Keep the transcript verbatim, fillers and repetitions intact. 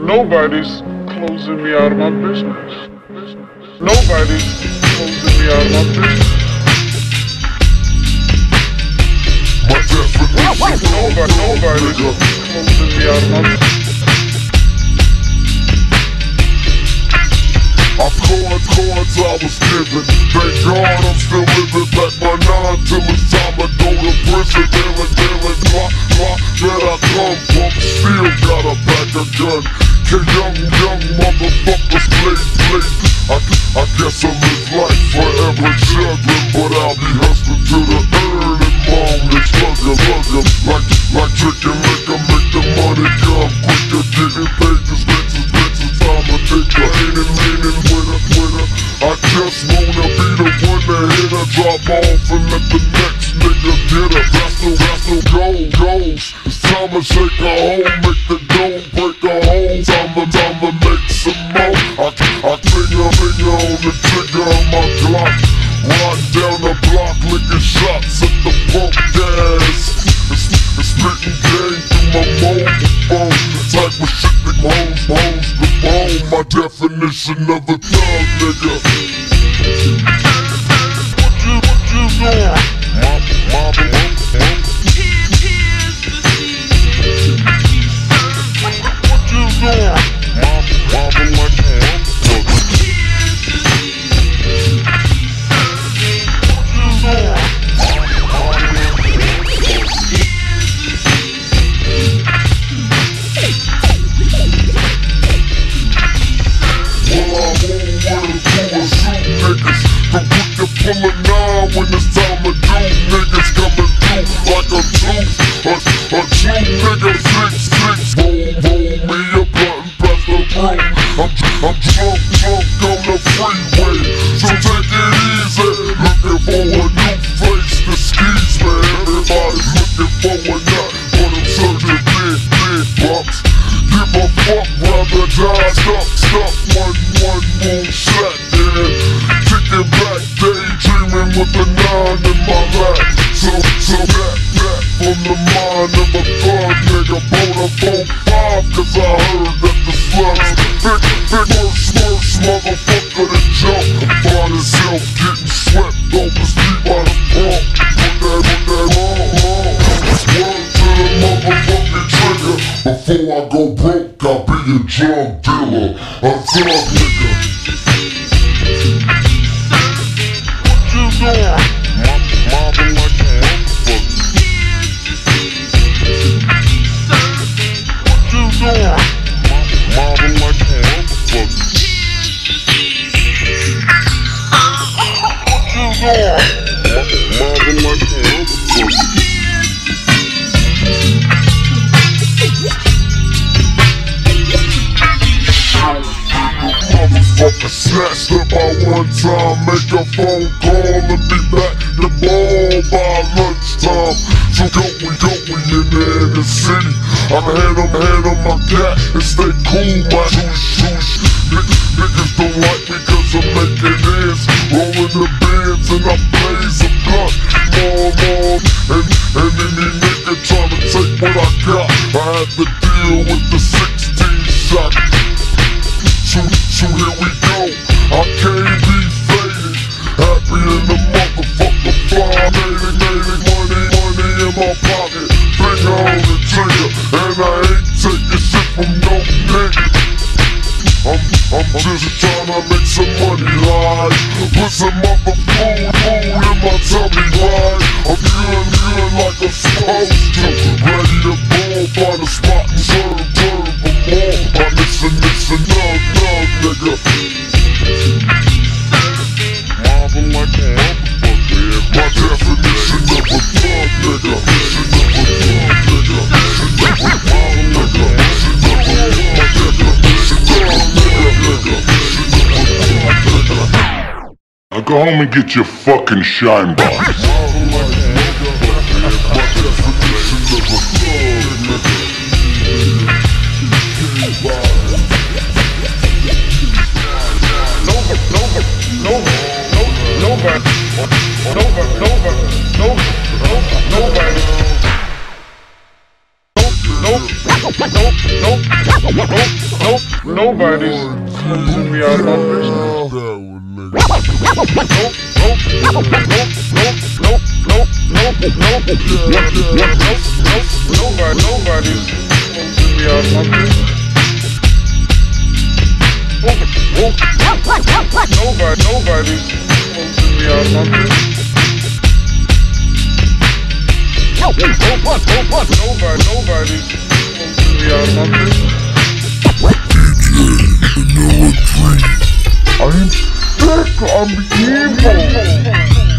Nobody's closing me out of my business. Nobody's closing me out of my business. My definition. Nobody, nobody's closing me out of my business. I cards, cards I was given. Thank God I'm still living. Back my nine till it's time to go to prison. Dealing, dealing, block, block that I come from. Still got a back a gun. Can young, young motherfuckers play, play? I, I guess I live life forever juggling, but I'll be hustling to the early morning. Slugger, slugger, like, like drinking liquor, make the money come quicker. Getting paid just makes us, makes us time to take a leaning, leaning with her, with her. I just wanna be the one to hit her, drop off and let the next nigga get her. That's the, that's the goal, goals. It's time to shake a hole, make the dough, break a hole. Time to, time to make some more. I, I finger, finger on the trigger of my Glock. Riding down the block, licking shots at the pump gas. It's, it's spitting game through my mobile phone. The type of shit that hoes, hoes the bone. My definition of a thug nigga. What you, what you doing? My, my, my, my. Here's the season to be serving. What you doing? My, my, my, my. Pull a nine when it's time to do. Niggas coming through like a tooth. A, a true nigga six six. Roll, roll me a blunt and pass the broom. I'm, I'm drunk, drunk on the freeway, so take it easy. Looking for a new face to skis, man. Everybody's looking for a nut, but I'm searching big, big bucks. Give a fuck, rather die stuck, stuck. One, one moon shot, yeah. Kicking back, daydreaming with a nine in my lap. So, so back, back from the mind of a thug nigga. Bought a four five, cause I heard that the slugs big, big worse, worse motherfucker than jump. Find himself getting swept off his feet by the pump. Put that, put that on, on. Word to the motherfucking trigger. Before I go broke, I'll be a drug dealer, a thug nigga. What you doing? Mobbing like a motherfucker. What you doing? Mobbing like a motherfucker. What you doing? Mobbing like a motherfucker. Motherfucker snatched up by one time, make a phone call and be back the ball by lunchtime. So go we go we in there in the city. I'm hand on hand on my cat and stay cool, my swoosh swoosh. Niggas don't like me cause I'm making ends, rolling the bands and I blaze a blunt. More, more, and, and any nigga tryna take what I got, I had to deal with the sixteen shot. So, so here we go, I can't be faded. Happy in the motherfucker fly. Made it, made it, money, money in my pocket. Finger on the trigger, and I ain't taking shit from no nigga. I'm, I'm just tryna make some money, like put some mother food, food in my tummy, right? I'm feeling, feeling like I'm supposed to. Ready to ball, find a spot and serve, serve for more. I'm missing, missing, nug, nug, nigga. Mobbing like a motherfucker, yeah. My definition of a thug, nigga. Definition of a thug, nigga. Definition of a mobbing like a definition of a my definition of a nigga, nigga. Now go home and get your fucking shine box. Mobbing like a motherfucker, yeah. My definition of a thug, nigga. Nobody, nobody, nobody, nobody, nobody, nobody, nobody, nobody, Nope, nobody's closing me out of my business. Nope, nope, nope, nope, nope, nope, nope, nope, nope, nope, nobody, nobody's closing me out of my business. Nobody, nobody's closing me out of my business. Nobody, nobody's closing me out of my business. Vanilladream. I'm sick, I'm evil.